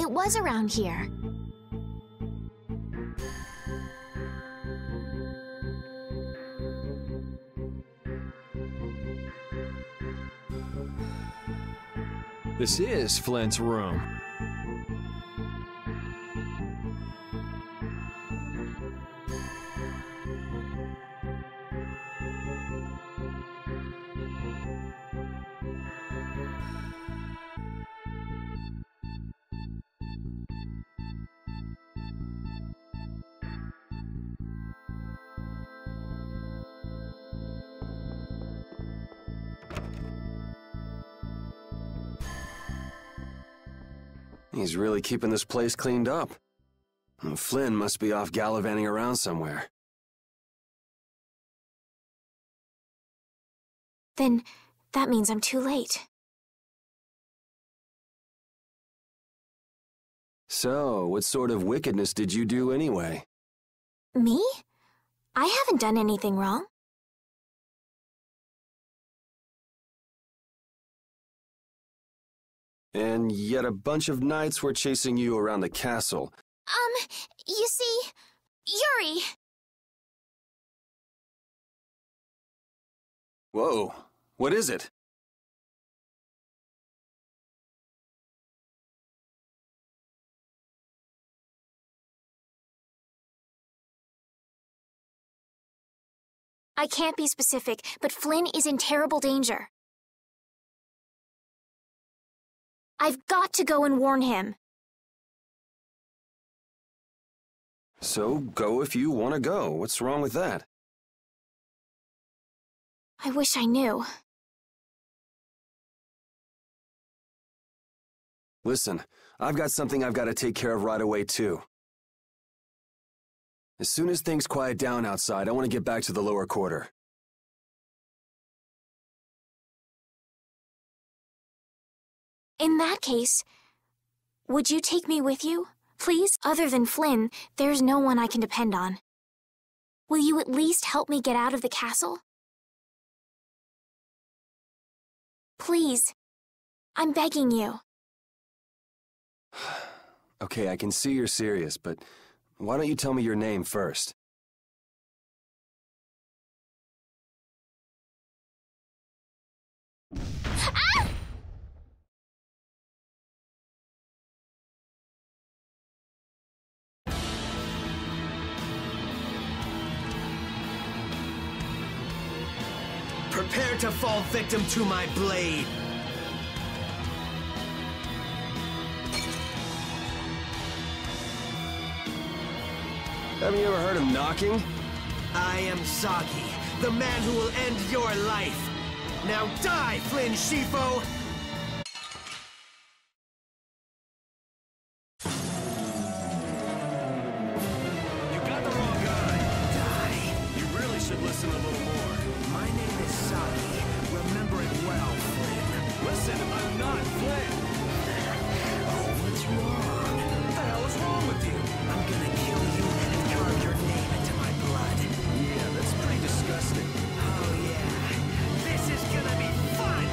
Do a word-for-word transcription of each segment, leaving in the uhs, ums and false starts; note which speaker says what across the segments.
Speaker 1: it was around here.
Speaker 2: This is Flint's room.
Speaker 3: He's really keeping this place cleaned up. Flynn must be off gallivanting around somewhere.
Speaker 1: Then that means I'm too late.
Speaker 3: So, what sort of wickedness did you do anyway?
Speaker 1: Me? I haven't done anything wrong.
Speaker 3: And yet a bunch of knights were chasing you around the castle.
Speaker 1: Um, you see, Yuri...
Speaker 3: Whoa, what is it?
Speaker 1: I can't be specific, but Flynn is in terrible danger. I've got to go and warn him.
Speaker 3: So, go if you want to go. What's wrong with that?
Speaker 1: I wish I knew.
Speaker 3: Listen, I've got something I've got to take care of right away, too. As soon as things quiet down outside, I want to get back to the lower quarter.
Speaker 1: In that case, would you take me with you, please? Other than Flynn, there's no one I can depend on. Will you at least help me get out of the castle? Please. I'm begging you.
Speaker 3: Okay, I can see you're serious, but why don't you tell me your name first?
Speaker 1: Ah!
Speaker 4: Prepare to fall victim to my blade.
Speaker 3: Haven't you ever heard of knocking?
Speaker 4: I am Zagi, the man who will end your life. Now die, Flynn Scifo!
Speaker 5: You got the wrong guy.
Speaker 4: Die.
Speaker 5: You really should listen a little more.
Speaker 4: My name is Zagi. Remember it well, Flynn.
Speaker 5: Listen, I'm not Flynn.
Speaker 4: Oh, what's wrong?
Speaker 5: What the hell is wrong with you?
Speaker 4: I'm gonna kill you and carve your name into my blood.
Speaker 5: Yeah, that's pretty disgusting.
Speaker 4: Oh, yeah. This is gonna be fun!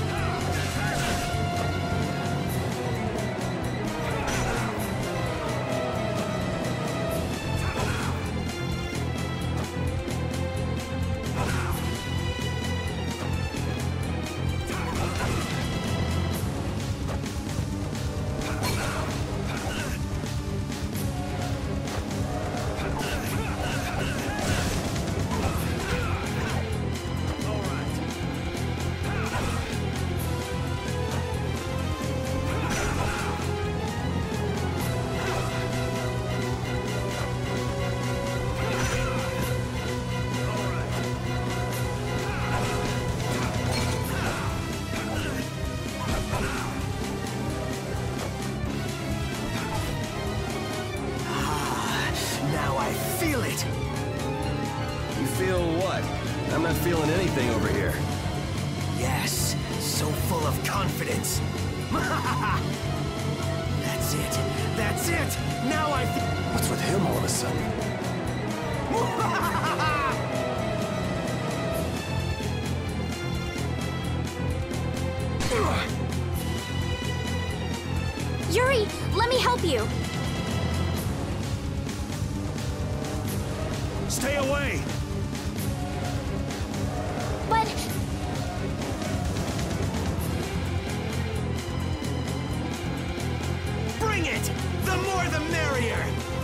Speaker 4: Now I feel it!
Speaker 3: You feel what? I'm not feeling anything over here.
Speaker 4: Yes, so full of confidence. That's it. That's it! Now I feel...
Speaker 3: What's with him all of a sudden?
Speaker 1: Yuri, let me help you.
Speaker 4: Stay away!
Speaker 1: But...
Speaker 4: Bring it! The more the merrier!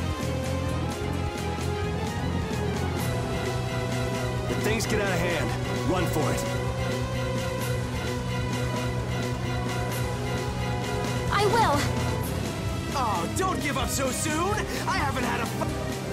Speaker 3: If things get out of hand, run for it.
Speaker 1: I will.
Speaker 4: Oh, don't give up so soon! I haven't had a fu-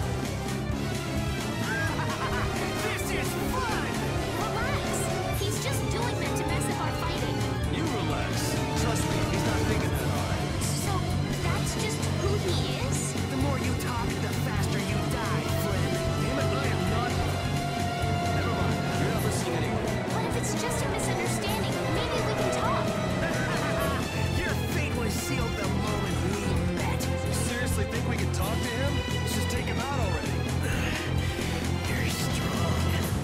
Speaker 4: This is fun!
Speaker 1: Relax. He's just doing that to mess up our fighting.
Speaker 5: You relax. Trust me, he's not thinking that hard.
Speaker 1: So, that's just who he is?
Speaker 4: The more you talk, the faster you die, Flynn.
Speaker 5: Damn it, I am not. Never mind. You're not listening anyway.
Speaker 1: What if it's just a misunderstanding? Maybe we can talk.
Speaker 4: Your fate was sealed the moment we met.
Speaker 5: You seriously think we can talk to him? Let's just take him out already.
Speaker 4: You're strong.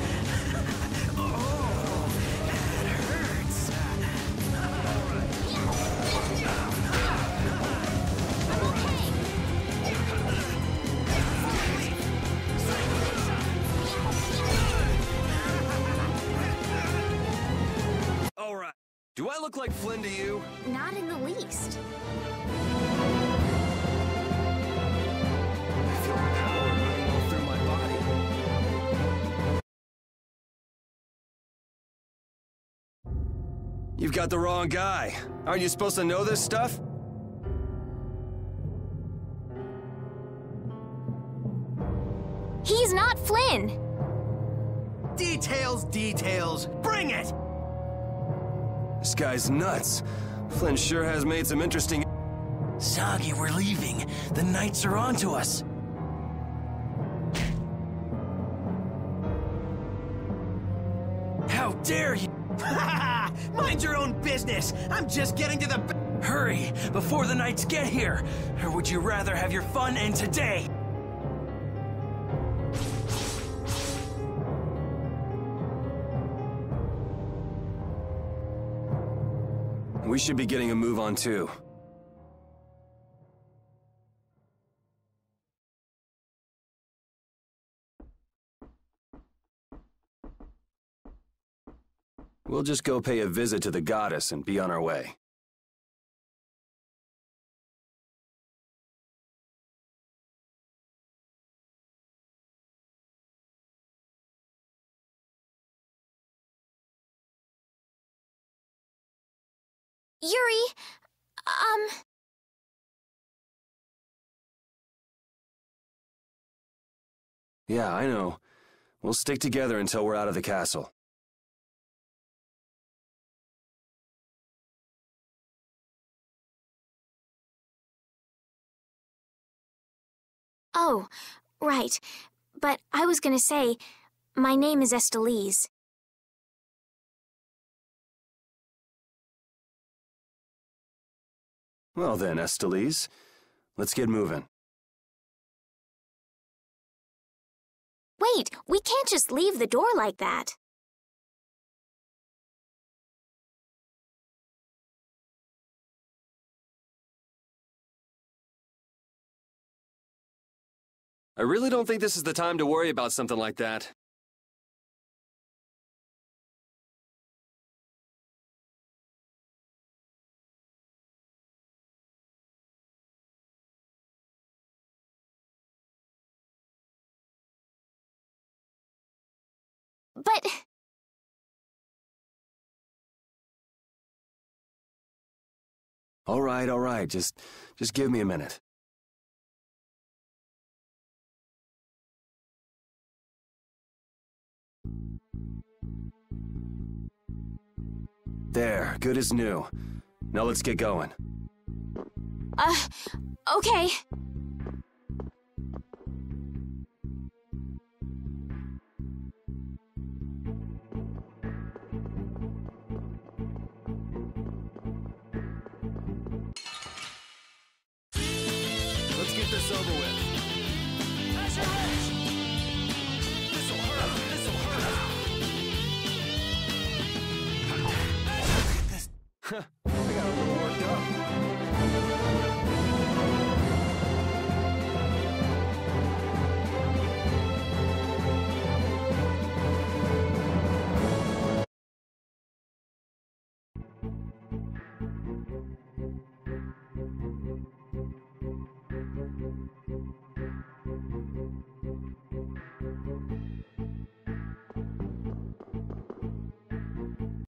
Speaker 4: Oh, that hurts.
Speaker 3: All right. Do I look like Flynn to you?
Speaker 1: Not in the least.
Speaker 3: I feel power running all through my body. You've got the wrong guy. Aren't you supposed to know this stuff?
Speaker 1: He's not Flynn.
Speaker 4: Details, details. Bring it!
Speaker 3: This guy's nuts. Flynn sure has made some interesting...
Speaker 4: Soggy, we're leaving. The Knights are onto us. How dare you! Mind your own business! I'm just getting to the... Hurry, before the Knights get here! Or would you rather have your fun end today?
Speaker 3: We should be getting a move on too. We'll just go pay a visit to the goddess and be on our way.
Speaker 1: Yuri, um...
Speaker 3: Yeah, I know. We'll stick together until we're out of the castle.
Speaker 1: Oh, right. But I was gonna say, my name is Estellise.
Speaker 3: Well then, Estellise, let's get moving.
Speaker 1: Wait, we can't just leave the door like that.
Speaker 2: I really don't think this is the time to worry about something like that.
Speaker 1: But...
Speaker 3: All right, all right, just, just give me a minute. There, good as new. Now let's get going.
Speaker 1: Uh, okay.
Speaker 5: Let's get this over with. This'll hurt. This'll hurt.
Speaker 3: Huh.